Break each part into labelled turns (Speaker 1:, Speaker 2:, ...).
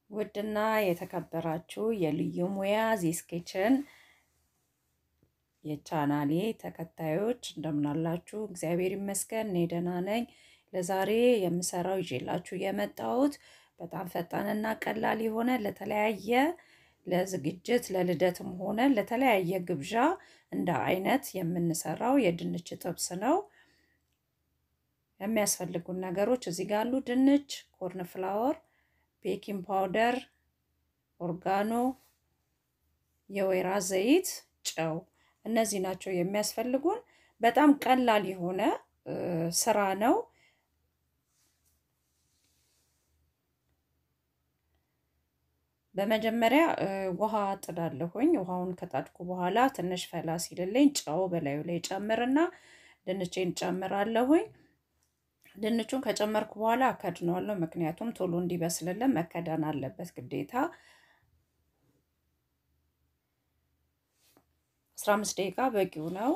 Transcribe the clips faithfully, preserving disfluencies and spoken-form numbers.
Speaker 1: ውድና የተከበራችሁ የልዩ ሙያ ዚስ ኪችን የቻናሌ ተከታዮች እንደምን አላችሁ? እግዚአብሔር ይመስገን እኔ ደህና ነኝ። ለዛሬ የምሰራው ይዤላችሁ የመጣሁት በጣም ፈጣንና ቀላል የሆነ ለተለያየ ለዝግጅት ለልደትም ሆነ ለተለያየ ግብዣ እንደ አይነት የምንሰራው የድንች ጥብስ ነው። የሚያስፈልጉን ነገሮች እዚህ ጋር አሉ። ድንች፣ ኮርን ፍላወር፣ ቤኪንግ ፓውደር፣ ኦርጋኖ፣ የወይራ ዘይት፣ ጨው እነዚህ ናቸው የሚያስፈልጉን። በጣም ቀላል የሆነ ስራ ነው። በመጀመሪያ ውሃ ጥዳለሁኝ። ውሃውን ከጣድኩ በኋላ ትንሽ ፈላ ሲልልኝ ጨው በላዩ ላይ ጨምርና ድንቼን ጨምራለሁኝ። ድንቹን ከጨመርኩ በኋላ አከድነዋለሁ፣ ምክንያቱም ቶሎ እንዲበስልልን መከደን አለበት ግዴታ። አስራ አምስት ደቂቃ በቂው ነው።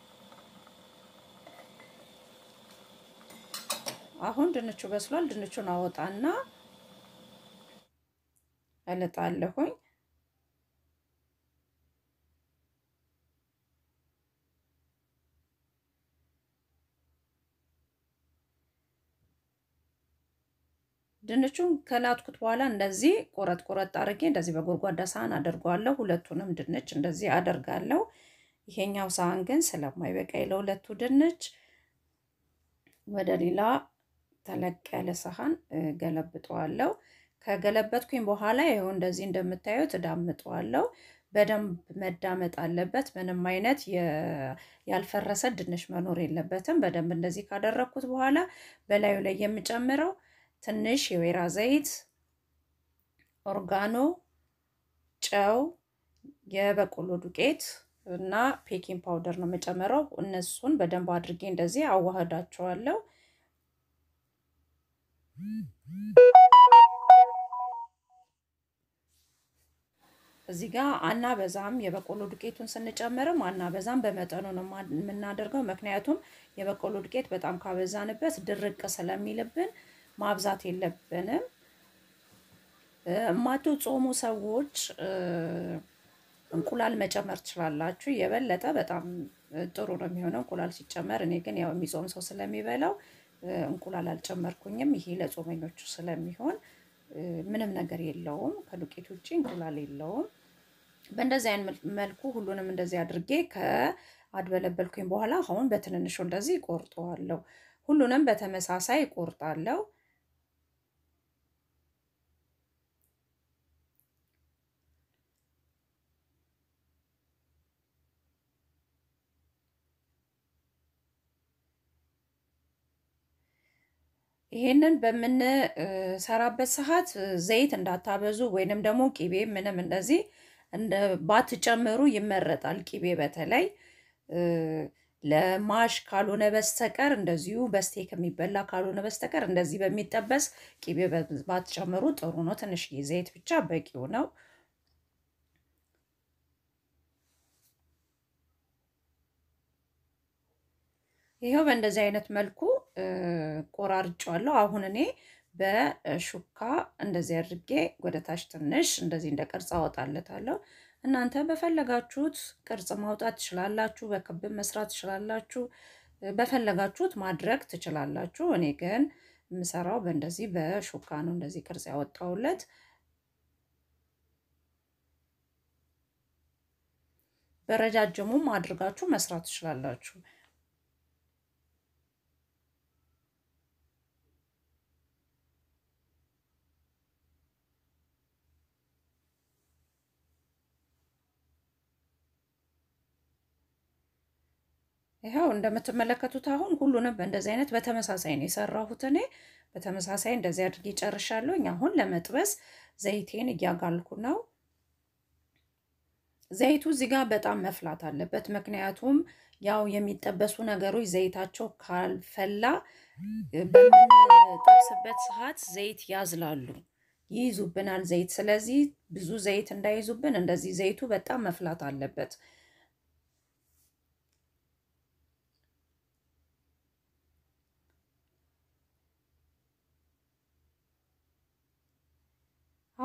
Speaker 1: አሁን ድንቹ በስሏል። ድንቹን አወጣና እልጣለሁኝ። ድንቹን ከላጥኩት በኋላ እንደዚህ ቆረጥ ቆረጥ አድርጌ እንደዚህ በጎድጓዳ ሳህን አደርጋለሁ። ሁለቱንም ድንች እንደዚህ አደርጋለሁ። ይሄኛው ሳህን ግን ስለማይበቃኝ ለሁለቱ ድንች ወደ ሌላ ተለቅ ያለ ሳህን ገለብጠዋለሁ። ከገለበጥኩኝ በኋላ ይሄው እንደዚህ እንደምታዩት ዳምጠዋለሁ። በደንብ መዳመጥ አለበት። ምንም አይነት ያልፈረሰ ድንች መኖር የለበትም። በደንብ እንደዚህ ካደረኩት በኋላ በላዩ ላይ የምጨምረው ትንሽ የወይራ ዘይት፣ ኦርጋኖ፣ ጨው፣ የበቆሎ ዱቄት እና ቤኪንግ ፓውደር ነው የምጨምረው። እነሱን በደንብ አድርጌ እንደዚህ አዋህዳቸዋለሁ። እዚህ ጋር አና በዛም የበቆሎ ዱቄቱን ስንጨምርም አና በዛም በመጠኑ ነው የምናደርገው። ምክንያቱም የበቆሎ ዱቄት በጣም ካበዛንበት ድርቅ ስለሚልብን ማብዛት የለብንም። የማትጾሙ ሰዎች እንቁላል መጨመር ትችላላችሁ። የበለጠ በጣም ጥሩ ነው የሚሆነው እንቁላል ሲጨመር። እኔ ግን ያው የሚጾም ሰው ስለሚበላው እንቁላል አልጨመርኩኝም። ይሄ ለጾመኞቹ ስለሚሆን ምንም ነገር የለውም፣ ከዱቄት ውጪ እንቁላል የለውም። በእንደዚህ አይነት መልኩ ሁሉንም እንደዚህ አድርጌ ከአድበለበልኩኝ በኋላ አሁን በትንንሹ እንደዚህ ቆርጠዋለሁ። ሁሉንም በተመሳሳይ ቆርጣለሁ። ይሄንን በምንሰራበት ሰዓት ዘይት እንዳታበዙ ወይንም ደግሞ ቂቤ ምንም እንደዚህ እንደ ባትጨምሩ ይመረጣል። ቂቤ በተለይ ለማሽ ካልሆነ በስተቀር እንደዚሁ በስቴክ የሚበላ ካልሆነ በስተቀር እንደዚህ በሚጠበስ ቂቤ ባትጨምሩ ጥሩ ነው። ትንሽዬ ዘይት ብቻ በቂው ነው። ይሄው በእንደዚህ አይነት መልኩ ቆራርጫለሁ። አሁን እኔ በሹካ እንደዚህ አድርጌ ወደ ታች ትንሽ እንደዚህ እንደ ቅርጽ አወጣለታለሁ። እናንተ በፈለጋችሁት ቅርጽ ማውጣት ትችላላችሁ፣ በክብ መስራት ትችላላችሁ፣ በፈለጋችሁት ማድረግ ትችላላችሁ። እኔ ግን የምሰራው በእንደዚህ በሹካ ነው እንደዚህ ቅርጽ ያወጣውለት። በረጃጅሙም አድርጋችሁ መስራት ትችላላችሁ። ይሄው እንደምትመለከቱት አሁን ሁሉንም በእንደዚህ አይነት በተመሳሳይ ነው የሰራሁት። እኔ በተመሳሳይ እንደዚህ አድርጌ ጨርሻለሁ። አሁን ለመጥበስ ዘይቴን እያጋልኩ ነው። ዘይቱ እዚህ ጋር በጣም መፍላት አለበት፣ ምክንያቱም ያው የሚጠበሱ ነገሮች ዘይታቸው ካልፈላ በምንጠብስበት ሰዓት ዘይት ያዝላሉ፣ ይይዙብናል ዘይት። ስለዚህ ብዙ ዘይት እንዳይዙብን እንደዚህ ዘይቱ በጣም መፍላት አለበት።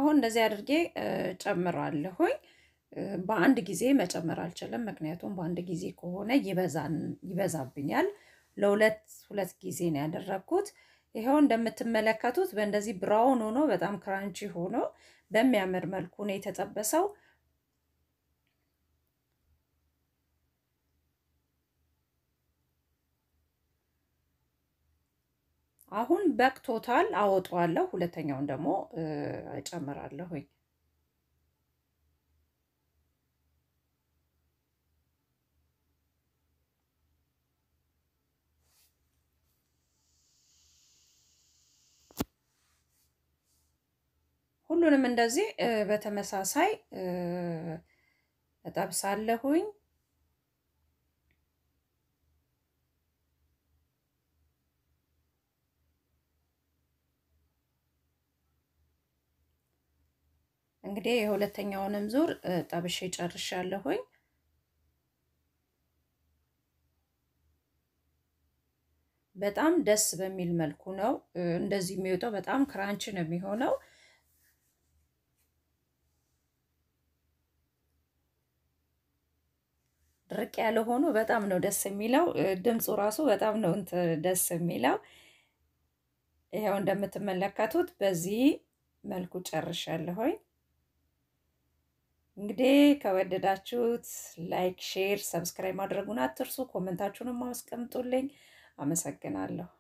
Speaker 1: አሁን እንደዚህ አድርጌ ጨምራለሁኝ። በአንድ ጊዜ መጨመር አልችልም ምክንያቱም በአንድ ጊዜ ከሆነ ይበዛን ይበዛብኛል። ለሁለት ሁለት ጊዜ ነው ያደረኩት። ይሄው እንደምትመለከቱት በእንደዚህ ብራውን ሆኖ በጣም ክራንቺ ሆኖ በሚያምር መልኩ ነው የተጠበሰው። አሁን በቅቶታል አወጣዋለሁ። ሁለተኛውን ደግሞ እጨምራለሁኝ። ሁሉንም እንደዚህ በተመሳሳይ እጠብሳለሁኝ። እንግዲህ የሁለተኛውንም ዙር ጠብሼ ጨርሻለሁኝ። በጣም ደስ በሚል መልኩ ነው እንደዚህ የሚወጣው። በጣም ክራንች ነው የሚሆነው። ድርቅ ያለ ሆኖ በጣም ነው ደስ የሚለው። ድምፁ ራሱ በጣም ነው ደስ የሚለው። ይሄው እንደምትመለከቱት በዚህ መልኩ ጨርሻለሁኝ። እንግዲህ ከወደዳችሁት ላይክ፣ ሼር፣ ሰብስክራይብ ማድረጉን አትርሱ። ኮሜንታችሁንም አስቀምጡልኝ። አመሰግናለሁ።